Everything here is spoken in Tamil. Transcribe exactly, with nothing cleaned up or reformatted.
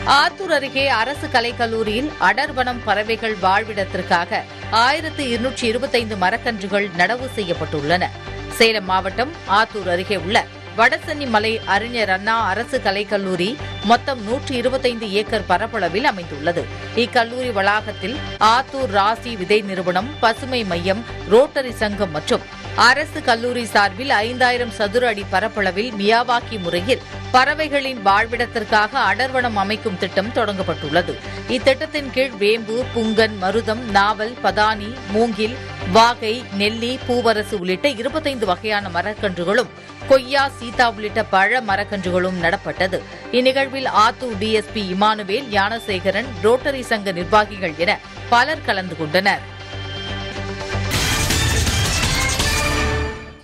ஆத்தூர் அருகே அரசு கலைக்கல்லூரியில் அடர்வனம் பறவைகள் வாழ்விடத்திற்காக ஆயிரத்து இருநூற்றி இருபத்தைந்து மரக்கன்றுகள் நடவு செய்யப்பட்டுள்ளன. சேலம் மாவட்டம் ஆத்தூர் அருகே உள்ள வடசென்னி மலை அறிஞர் அண்ணா அரசு கலைக்கல்லூரி மொத்தம் நூற்றி இருபத்தைந்து ஏக்கர் பரப்பளவில் அமைந்துள்ளது. இக்கல்லூரி வளாகத்தில் ஆத்தூர் ராசி விதை நிறுவனம், பசுமை மையம், ரோட்டரி சங்கம் மற்றும் அரசு கல்லூரி சார்பில் ஐந்தாயிரம் சதுர அடி பரப்பளவில் மியாவாக்கி முறையில் பறவைகளின் வாழ்விடத்திற்காக அடர்வனம் அமைக்கும் திட்டம் தொடங்கப்பட்டுள்ளது. இத்திட்டத்தின் கீழ் வேம்பு, புங்கன், மருதம், நாவல், பதானி, மூங்கில், வாகை, நெல்லி, பூவரசு உள்ளிட்ட இருபத்தைந்து வகையான மரக்கன்றுகளும், கொய்யா, சீதா உள்ளிட்ட பழ மரக்கன்றுகளும் நடப்பட்டது. இந்நிகழ்வில் ஆத்தூர் டிஎஸ்பி இமானுவேல், ஞானசேகரன், ரோட்டரி சங்க நிர்வாகிகள் என பலர் கலந்து கொண்டனர்.